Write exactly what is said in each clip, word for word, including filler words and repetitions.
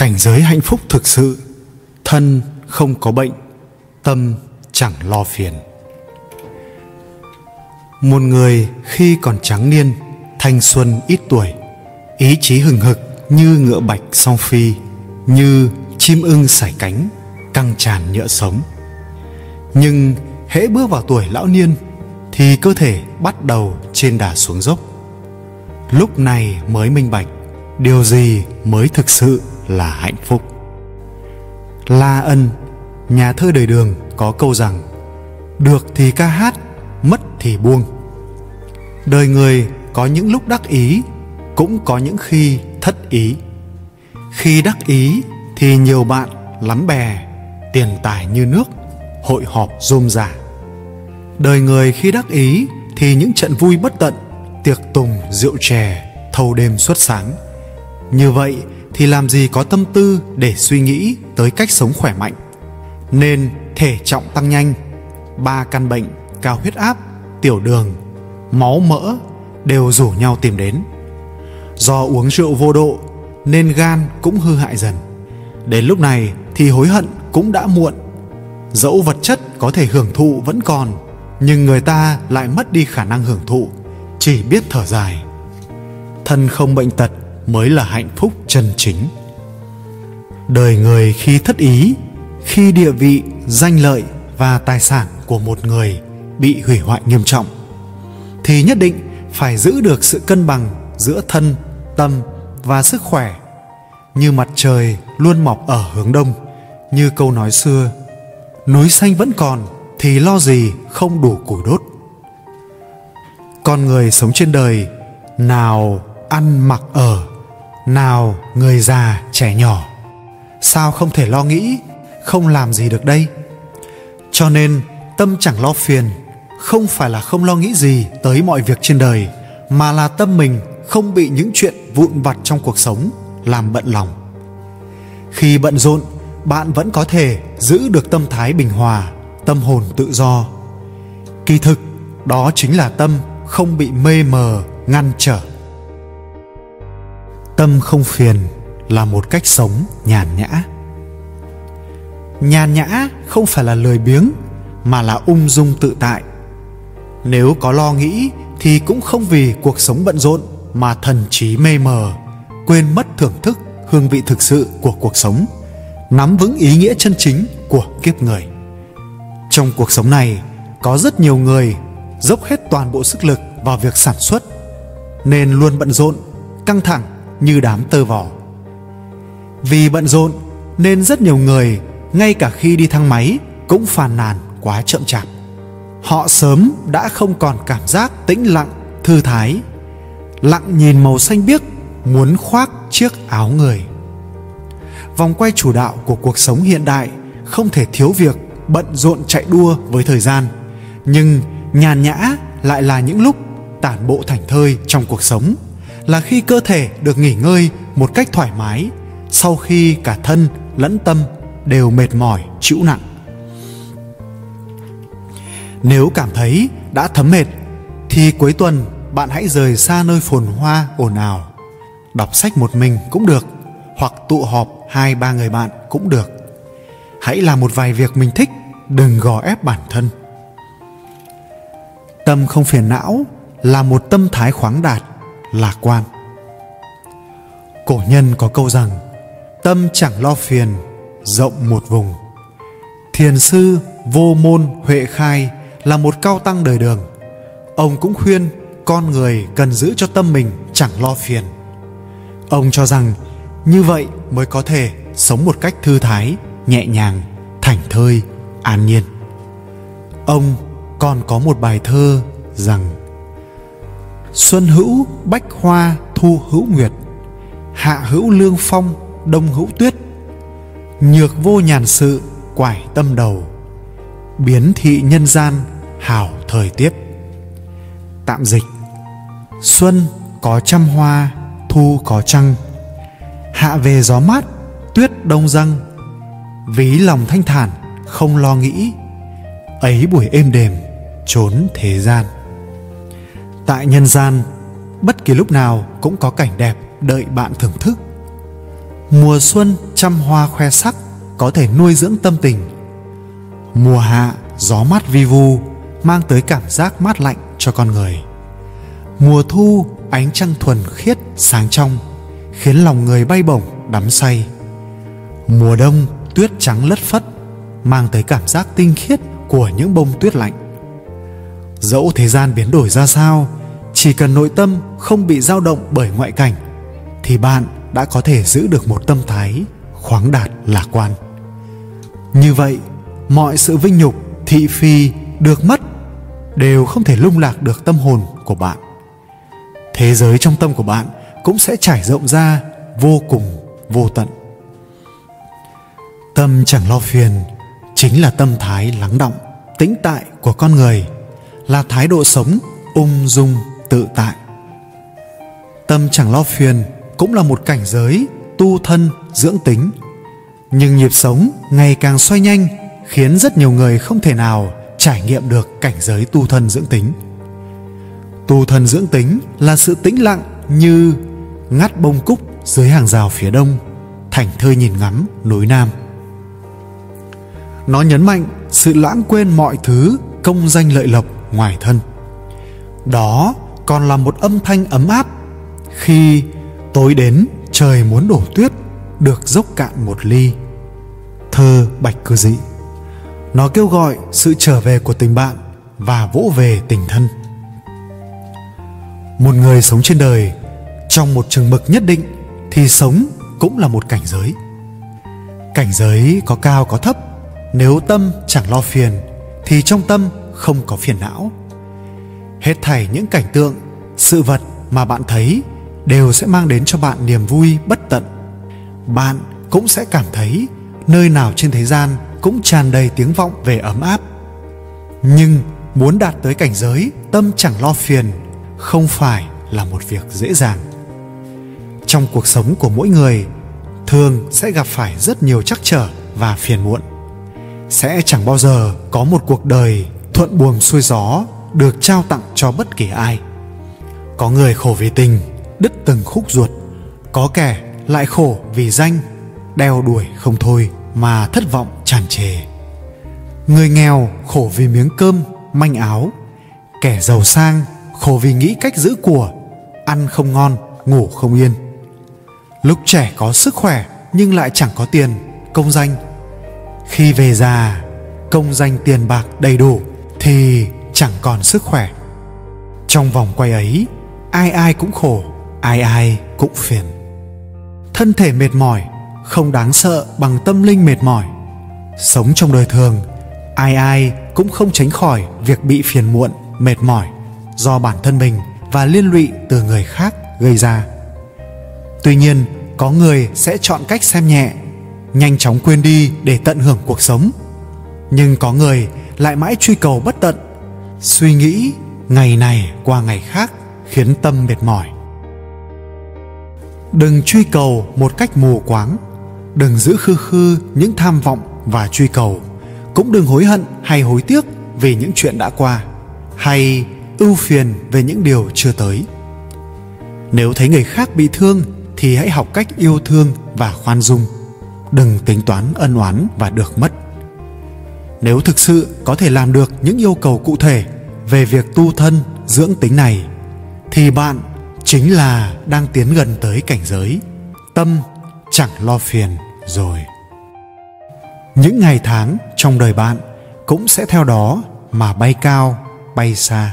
Cảnh giới hạnh phúc thực sự, thân không có bệnh, tâm chẳng lo phiền. Một người khi còn trắng niên, thanh xuân ít tuổi, ý chí hừng hực như ngựa bạch song phi, như chim ưng sải cánh, căng tràn nhựa sống. Nhưng hễ bước vào tuổi lão niên thì cơ thể bắt đầu trên đà xuống dốc. Lúc này mới minh bạch điều gì mới thực sự là hạnh phúc. La Ân, nhà thơ đời Đường, có câu rằng: được thì ca hát, mất thì buông. Đời người có những lúc đắc ý, cũng có những khi thất ý. Khi đắc ý thì nhiều bạn lắm bè, tiền tài như nước, hội họp rôm rả. Đời người khi đắc ý thì những trận vui bất tận, tiệc tùng rượu chè, thâu đêm suốt sáng. Như vậy thì làm gì có tâm tư để suy nghĩ tới cách sống khỏe mạnh. Nên thể trọng tăng nhanh, ba căn bệnh cao huyết áp, tiểu đường, máu mỡ đều rủ nhau tìm đến. Do uống rượu vô độ nên gan cũng hư hại dần. Đến lúc này thì hối hận cũng đã muộn. Dẫu vật chất có thể hưởng thụ vẫn còn, nhưng người ta lại mất đi khả năng hưởng thụ, chỉ biết thở dài. Thân không bệnh tật mới là hạnh phúc chân chính. Đời người khi thất ý, khi địa vị, danh lợi và tài sản của một người bị hủy hoại nghiêm trọng, thì nhất định phải giữ được sự cân bằng giữa thân, tâm và sức khỏe. Như mặt trời luôn mọc ở hướng đông, như câu nói xưa: núi xanh vẫn còn thì lo gì không đủ củi đốt. Con người sống trên đời, nào ăn mặc ở, nào người già trẻ nhỏ, sao không thể lo nghĩ, không làm gì được đây? Cho nên tâm chẳng lo phiền không phải là không lo nghĩ gì tới mọi việc trên đời, mà là tâm mình không bị những chuyện vụn vặt trong cuộc sống làm bận lòng. Khi bận rộn, bạn vẫn có thể giữ được tâm thái bình hòa, tâm hồn tự do. Kỳ thực, đó chính là tâm không bị mê mờ, ngăn trở. Tâm không phiền là một cách sống nhàn nhã. Nhàn nhã không phải là lười biếng, mà là ung dung tự tại. Nếu có lo nghĩ thì cũng không vì cuộc sống bận rộn mà thần trí mê mờ, quên mất thưởng thức hương vị thực sự của cuộc sống, nắm vững ý nghĩa chân chính của kiếp người. Trong cuộc sống này, có rất nhiều người dốc hết toàn bộ sức lực vào việc sản xuất, nên luôn bận rộn, căng thẳng như đám tơ vò. Vì bận rộn nên rất nhiều người ngay cả khi đi thang máy cũng phàn nàn quá chậm chạp. Họ sớm đã không còn cảm giác tĩnh lặng, thư thái, lặng nhìn màu xanh biếc muốn khoác chiếc áo người. Vòng quay chủ đạo của cuộc sống hiện đại không thể thiếu việc bận rộn chạy đua với thời gian, nhưng nhàn nhã lại là những lúc tản bộ thảnh thơi trong cuộc sống, là khi cơ thể được nghỉ ngơi một cách thoải mái sau khi cả thân lẫn tâm đều mệt mỏi trĩu nặng. Nếu cảm thấy đã thấm mệt thì cuối tuần bạn hãy rời xa nơi phồn hoa ồn ào, đọc sách một mình cũng được, hoặc tụ họp hai ba người bạn cũng được. Hãy làm một vài việc mình thích, đừng gò ép bản thân. Tâm không phiền não là một tâm thái khoáng đạt, lạc quan. Cổ nhân có câu rằng: tâm chẳng lo phiền, rộng một vùng. Thiền sư Vô Môn Huệ Khai là một cao tăng đời Đường. Ông cũng khuyên con người cần giữ cho tâm mình chẳng lo phiền. Ông cho rằng như vậy mới có thể sống một cách thư thái, nhẹ nhàng, thảnh thơi, an nhiên. Ông còn có một bài thơ rằng: xuân hữu bách hoa, thu hữu nguyệt, hạ hữu lương phong, đông hữu tuyết. Nhược vô nhàn sự, quải tâm đầu, biến thị nhân gian, hảo thời tiết. Tạm dịch: xuân có trăm hoa, thu có trăng, hạ về gió mát, tuyết đông răng. Ví lòng thanh thản, không lo nghĩ, ấy buổi êm đềm, trốn thế gian. Tại nhân gian, bất kỳ lúc nào cũng có cảnh đẹp đợi bạn thưởng thức. Mùa xuân trăm hoa khoe sắc có thể nuôi dưỡng tâm tình. Mùa hạ gió mát vi vu mang tới cảm giác mát lạnh cho con người. Mùa thu ánh trăng thuần khiết sáng trong khiến lòng người bay bổng đắm say. Mùa đông tuyết trắng lất phất mang tới cảm giác tinh khiết của những bông tuyết lạnh. Dẫu thế gian biến đổi ra sao, chỉ cần nội tâm không bị dao động bởi ngoại cảnh thì bạn đã có thể giữ được một tâm thái khoáng đạt lạc quan. Như vậy, mọi sự vinh nhục, thị phi được mất đều không thể lung lạc được tâm hồn của bạn. Thế giới trong tâm của bạn cũng sẽ trải rộng ra vô cùng vô tận. Tâm chẳng lo phiền chính là tâm thái lắng đọng, tĩnh tại của con người, là thái độ sống ung dung tự tại. Tâm chẳng lo phiền cũng là một cảnh giới tu thân dưỡng tính. Nhưng nhịp sống ngày càng xoay nhanh khiến rất nhiều người không thể nào trải nghiệm được cảnh giới tu thân dưỡng tính. Tu thân dưỡng tính là sự tĩnh lặng như ngắt bông cúc dưới hàng rào phía đông, thảnh thơi nhìn ngắm núi Nam. Nó nhấn mạnh sự lãng quên mọi thứ công danh lợi lộc ngoài thân. Đó còn là một âm thanh ấm áp khi tối đến trời muốn đổ tuyết được dốc cạn một ly. Thơ Bạch Cư Dị. Nó kêu gọi sự trở về của tình bạn và vỗ về tình thân. Một người sống trên đời trong một chừng mực nhất định thì sống cũng là một cảnh giới. Cảnh giới có cao có thấp. Nếu tâm chẳng lo phiền thì trong tâm không có phiền não. Hết thảy những cảnh tượng, sự vật mà bạn thấy đều sẽ mang đến cho bạn niềm vui bất tận. Bạn cũng sẽ cảm thấy nơi nào trên thế gian cũng tràn đầy tiếng vọng về ấm áp. Nhưng muốn đạt tới cảnh giới tâm chẳng lo phiền không phải là một việc dễ dàng. Trong cuộc sống của mỗi người thường sẽ gặp phải rất nhiều trắc trở và phiền muộn. Sẽ chẳng bao giờ có một cuộc đời thuận buồm xuôi gió được trao tặng cho bất kỳ ai. Có người khổ vì tình, đứt từng khúc ruột. Có kẻ lại khổ vì danh, đeo đuổi không thôi mà thất vọng tràn trề. Người nghèo khổ vì miếng cơm, manh áo. Kẻ giàu sang khổ vì nghĩ cách giữ của, ăn không ngon, ngủ không yên. Lúc trẻ có sức khỏe nhưng lại chẳng có tiền, công danh. Khi về già, công danh tiền bạc đầy đủ thì chẳng còn sức khỏe. Trong vòng quay ấy, ai ai cũng khổ, ai ai cũng phiền. Thân thể mệt mỏi không đáng sợ bằng tâm linh mệt mỏi. Sống trong đời thường, ai ai cũng không tránh khỏi việc bị phiền muộn, mệt mỏi do bản thân mình và liên lụy từ người khác gây ra. Tuy nhiên, có người sẽ chọn cách xem nhẹ, nhanh chóng quên đi để tận hưởng cuộc sống. Nhưng có người lại mãi truy cầu bất tận, suy nghĩ ngày này qua ngày khác khiến tâm mệt mỏi. Đừng truy cầu một cách mù quáng. Đừng giữ khư khư những tham vọng và truy cầu. Cũng đừng hối hận hay hối tiếc vì những chuyện đã qua, hay ưu phiền về những điều chưa tới. Nếu thấy người khác bị thương thì hãy học cách yêu thương và khoan dung. Đừng tính toán ân oán và được mất. Nếu thực sự có thể làm được những yêu cầu cụ thể về việc tu thân dưỡng tính này thì bạn chính là đang tiến gần tới cảnh giới tâm chẳng lo phiền rồi. Những ngày tháng trong đời bạn cũng sẽ theo đó mà bay cao, bay xa.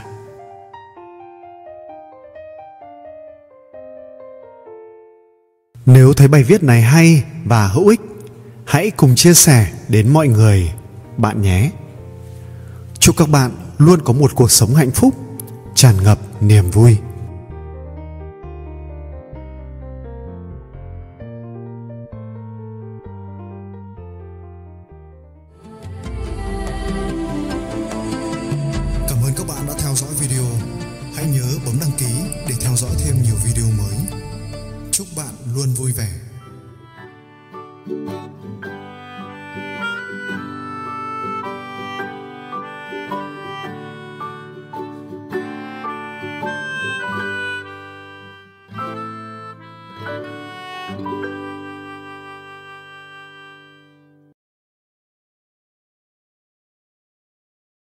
Nếu thấy bài viết này hay và hữu ích, hãy cùng chia sẻ đến mọi người bạn nhé. Chúc các bạn luôn có một cuộc sống hạnh phúc, tràn ngập niềm vui. Cảm ơn các bạn đã theo dõi video. Hãy nhớ bấm đăng ký để theo dõi thêm nhiều video mới. Chúc bạn luôn vui vẻ. Thank you.